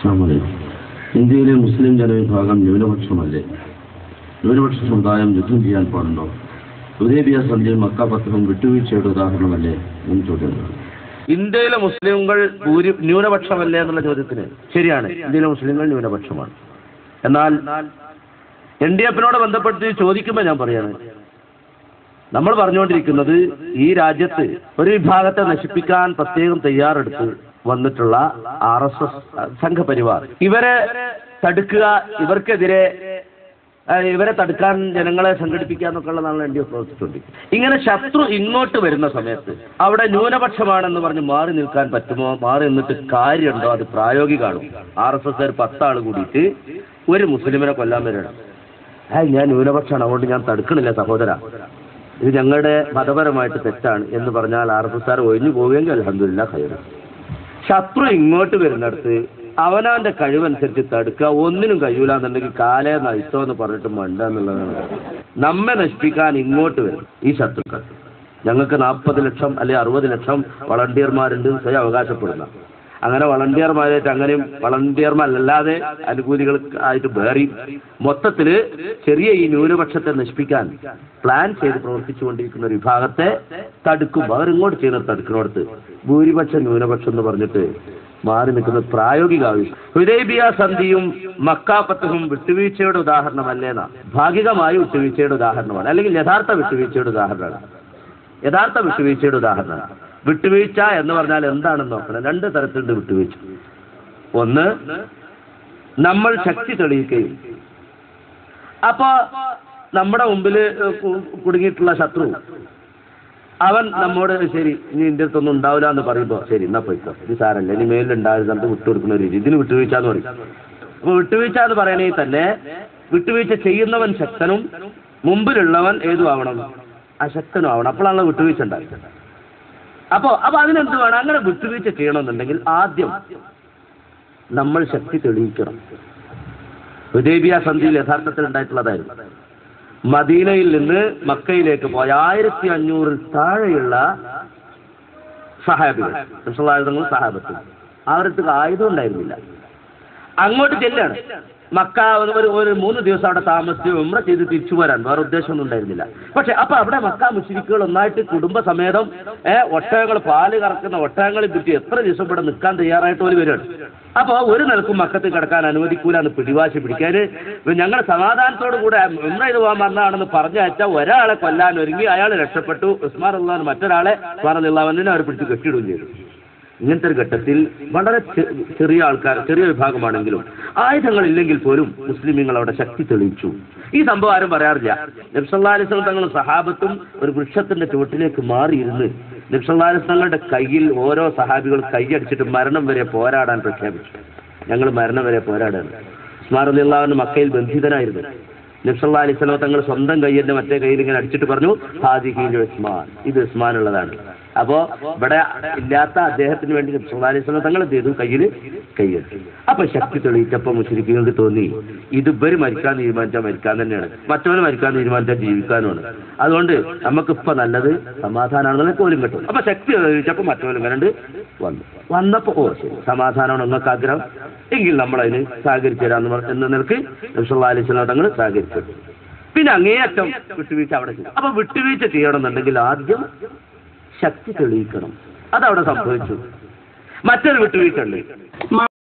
ഇന്ത്യയിലെ മുസ്ലിം ജനവിഭാഗം ന്യൂനപക്ഷമല്ലേ? ന്യൂനപക്ഷ സമുദായം യുദ്ധം ചെയ്യാൻ പാടുണ്ടോ? ഹുദൈബിയ സന്ധിയും മക്ക ഫത്തഹും വിട്ടുവീഴ്ചയുടെ ഉദാഹരണമല്ലേ എന്ന് ചോദ്യമാണ്. ഇന്ത്യയിലെ മുസ്ലിങ്ങൾ ന്യൂനപക്ഷമല്ലേ എന്നുള്ള ചോദ്യത്തിന് ശരിയാണ്, ഇന്ത്യയിലെ മുസ്ലിങ്ങൾ ന്യൂനപക്ഷമാണ്. എന്നാൽ NDF-നോട് ബന്ധപ്പെട്ട് ചോദിക്കുമ്പോൾ ഞാൻ പറയാണ്, നമ്മൾ പറഞ്ഞുകൊണ്ടിരിക്കുന്നത് ഈ രാജ്യത്ത് ഒരു വിഭാഗത്തെ നശിപ്പിക്കാൻ പ്രത്യേകം തയ്യാറെടുത്ത് വന്നിട്ടുള്ള RSS സംഘപരിവാർ, ഇവരെ തടുക്കുക, ഇവരെ തടുക്കാൻ ജനങ്ങളെ സംഘടിപ്പിക്കുക എന്നൊക്കെ ഉള്ളതാണ് NDF പ്രവർത്തിച്ചുകൊണ്ടിരിക്കുന്നത്. ഇങ്ങനെ ശത്രു ഇങ്ങോട്ട് വരുന്ന സമയത്ത് അവിടെ ന്യൂനപക്ഷമാണെന്ന് പറഞ്ഞ് മാറി നിൽക്കാൻ പറ്റുമോ? മാറി നിന്നിട്ട് കാര്യമുണ്ടോ? അത് പ്രായോഗികമാണോ? RSS 10 ആൾ കൂടിയിട്ട് ഒരു മുസ്ലിമിനെ കൊല്ലാൻ വരണം. ഞാൻ ന്യൂനപക്ഷമാണ്, അതുകൊണ്ട് ഞാൻ തടുക്കണില്ല സഹോദര, ഇത് ഞങ്ങളുടെ മതപരമായിട്ട് തെറ്റാണ് എന്ന് പറഞ്ഞാൽ RSS ഒഴിഞ്ഞു പോവുകയെങ്കിൽ അൽഹംദുലില്ലാഹ് ഖൈർ. ശത്രു ഇങ്ങോട്ട് വരുന്നിടത്ത് അവനവന്റെ കഴിവനുസരിച്ച് തടുക്കുക. ഒന്നിനും കഴിയൂല എന്നുണ്ടെങ്കിൽ കാലേ നയിച്ചോ എന്ന് പറഞ്ഞിട്ട് മണ്ട എന്നുള്ളതാണ്. നമ്മെ നശിപ്പിക്കാൻ ഇങ്ങോട്ട് വരും ഈ ശത്രുക്കൾ. ഞങ്ങൾക്ക് 40 ലക്ഷം അല്ലെങ്കിൽ 60 ലക്ഷം വളണ്ടിയർമാരുണ്ട് സ്വയം അവകാശപ്പെടുന്ന. അങ്ങനെ വളണ്ടിയർമാരായിട്ട് അങ്ങനെയും വളണ്ടിയർമാരല്ലാതെ അനുകൂലികൾ ആയിട്ട് വേറി മൊത്തത്തിൽ ചെറിയ ഈ ന്യൂനപക്ഷത്തെ നശിപ്പിക്കാൻ പ്ലാൻ ചെയ്ത് പ്രവർത്തിച്ചുകൊണ്ടിരിക്കുന്ന ഒരു വിഭാഗത്തെ തടുക്കും. അവരിങ്ങോട്ട് ചെയ്യുന്നത് തടുക്കുന്നിടത്ത് ഭൂരിപക്ഷം ന്യൂനപക്ഷം എന്ന് പറഞ്ഞിട്ട് മാറി നിൽക്കുന്നത് പ്രായോഗിക ആവശ്യം. ഹുദൈബിയ സന്ധിയും മക്ക ഫത്തഹും വിട്ടുവീഴ്ചയുടെ ഉദാഹരണമല്ലേന്നാ? ഭാഗികമായി വിട്ടുവീഴ്ചയുടെ ഉദാഹരണമാണ്, അല്ലെങ്കിൽ യഥാർത്ഥ വിട്ടുവീഴ്ചയുടെ ഉദാഹരണമാണ്. യഥാർത്ഥ വിട്ടുവീഴ്ചയുടെ ഉദാഹരണമാണ്. വിട്ടുവീഴ്ച എന്ന് പറഞ്ഞാൽ എന്താണെന്ന് നോക്കണം. 2 തരത്തിലുണ്ട് വിട്ടുവീഴ്ച. ഒന്ന്, നമ്മൾ ശക്തി തെളിയിക്കുകയും അപ്പൊ നമ്മുടെ മുമ്പിൽ കുടുങ്ങിയിട്ടുള്ള ശത്രു അവൻ നമ്മോട് ശരി ഇനി ഇതിൻ്റെ അടുത്തൊന്നും ഉണ്ടാവില്ല എന്ന് പറയുമ്പോൾ ശരി എന്നാ പോയിക്കോ, ഇത് സാരല്ല, ഇനി മേലിലുണ്ടായത് നമുക്ക് വിട്ടുകൊടുക്കുന്ന ഒരു രീതി, ഇതിന് വിട്ടുവീഴ്ച എന്ന് പറയും. അപ്പൊ വിട്ടുവീഴ്ച എന്ന് പറയണമെങ്കിൽ തന്നെ വിട്ടുവീഴ്ച ചെയ്യുന്നവൻ ശക്തനും മുമ്പിലുള്ളവൻ ഏതും ആവണം, അശക്തനും ആവണം. അപ്പോഴാണല്ലോ വിട്ടുവീഴ്ച ഉണ്ടായത്. അപ്പൊ അതിനെന്ത് വേണം? അങ്ങനെ വിട്ടുവീഴ്ച ചെയ്യണമെന്നുണ്ടെങ്കിൽ ആദ്യം നമ്മൾ ശക്തി തെളിയിക്കണം. ഹുദൈബിയ സന്ധിയിൽ യഥാർത്ഥത്തിൽ ഉണ്ടായിട്ടുള്ളതായിരുന്നു. മദീനയിൽ നിന്ന് മക്കയിലേക്ക് പോയ 1500 താഴെയുള്ള സഹാബികൾ, സഹാബത്ത്, അവർക്ക് ആയുധം ഉണ്ടായിരുന്നില്ല. അങ്ങോട്ട് ചെല്ലാണ്. മക്ക ഒരു 3 ദിവസം അവിടെ താമസിച്ച് ഉംറ ചെയ്ത് തിരിച്ചു പോരാൻ, വേറെ ഉദ്ദേശമൊന്നും ഉണ്ടായിരുന്നില്ല. പക്ഷെ അപ്പൊ അവിടെ മക്ക മുശ്രിക്കുകൾ ഒന്നായിട്ട് കുടുംബസമേതം ഒട്ടകങ്ങൾ, പാല് കറക്കുന്ന ഒട്ടകങ്ങളെ പറ്റി എത്ര ദിവസം ഇവിടെ നിൽക്കാൻ തയ്യാറായിട്ട് പോലും വരികയാണ്. അപ്പോൾ ഒരു നിലക്കും മക്കത്ത് കിടക്കാൻ അനുവദിക്കൂല എന്ന് പിടിവാശി പിടിക്കാൻ ഞങ്ങൾ സമാധാനത്തോടു കൂടെ ഉംറ ചെയ്ത് പോകാൻ വന്നതാണെന്ന് പറഞ്ഞയച്ചാൽ ഒരാളെ കൊല്ലാൻ ഒരുങ്ങി, അയാൾ രക്ഷപ്പെട്ടു. ഉസ്മാൻ റളിയല്ലാഹു മറ്റൊരാളെ ഉസ്മാൻ റളിയല്ലാഹു അൻഹുവിനെ അവർ പിടിച്ച് കെട്ടിയിടുകയും ചെയ്തു. ഇങ്ങനത്തെ ഒരു ഘട്ടത്തിൽ വളരെ ചെറിയ ആൾക്കാർ, ചെറിയ വിഭാഗമാണെങ്കിലും ആയുധങ്ങളില്ലെങ്കിൽ പോലും മുസ്ലിമീങ്ങൾ അവിടെ ശക്തി തെളിയിച്ചു. ഈ സംഭവം ആരും പറയാറില്ല. നബി സല്ലല്ലാഹു അലൈഹി വസല്ലം തങ്ങളും സഹാബത്തും ഒരു വൃക്ഷത്തിന്റെ ചുവട്ടിലേക്ക് മാറിയിരുന്ന് നബി സല്ലല്ലാഹു അലൈഹി വസല്ലം തങ്ങളുടെ കയ്യിൽ ഓരോ സഹാബികൾ കൈയടിച്ചിട്ട് മരണം വരെ പോരാടാൻ പ്രഖ്യാപിച്ചു. ഞങ്ങൾ മരണം വരെ പോരാടാൻ. ഉസ്മാൻ റളിയല്ലാഹു അൻഹു മക്കയിൽ ബന്ധിതനായിരുന്നു. നബി സല്ലല്ലാഹു അലൈഹി വസല്ലം തങ്ങൾ സ്വന്തം കയ്യിന്റെ മറ്റേ കയ്യിൽ ഇങ്ങനെ അടിച്ചിട്ട് പറഞ്ഞു, ഹാദിഹി ഉസ്മാൻ, ഇത് ഉസ്മാൻ ഉള്ളതാണ്. അപ്പോ ഇവിടെ ഇല്ലാത്ത അദ്ദേഹത്തിന് വേണ്ടി നബി സല്ലല്ലാഹു അലൈഹി വസല്ലം തങ്ങൾ എന്ത് ചെയ്തു? കയ്യെടുത്തു. അപ്പൊ ശക്തി തെളിയിച്ചപ്പോ മുശ്രിക്കുകൾക്ക് തോന്നി ഇത് ഇവര് മരിക്കാൻ തീരുമാനിച്ചാൽ മരിക്കാൻ തന്നെയാണ്, മറ്റവന് മരിക്കാൻ തീരുമാനിച്ചാൽ ജീവിക്കാനുമാണ്, അതുകൊണ്ട് നമുക്കിപ്പോ നല്ലത് സമാധാനമാണെന്ന് പോലും കിട്ടും. അപ്പൊ ശക്തി തെളിയിച്ചപ്പോ മറ്റവനും കണ്ട് വന്നപ്പോ ശരി സമാധാനമാണ് നിങ്ങൾക്ക് ആഗ്രഹം എങ്കിൽ നമ്മളതിന് സഹകരിച്ചു തരാന്ന് എന്ന നിലക്ക് നബി സല്ലല്ലാഹു അലൈഹി വസല്ലം തങ്ങൾ സഹകരിച്ചു. പിന്നെ അങ്ങേയറ്റം വിട്ടുവീഴ്ച അവിടെ ചെയ്യും. അപ്പൊ വിട്ടുവീഴ്ച ചെയ്യണമെന്നുണ്ടെങ്കിൽ ആദ്യം ശക്തി തെളിയിക്കണം. അതവിടെ സംഭവിച്ചു. മറ്റൊരു വിട്ടുവീഴ്ച ഉണ്ട്.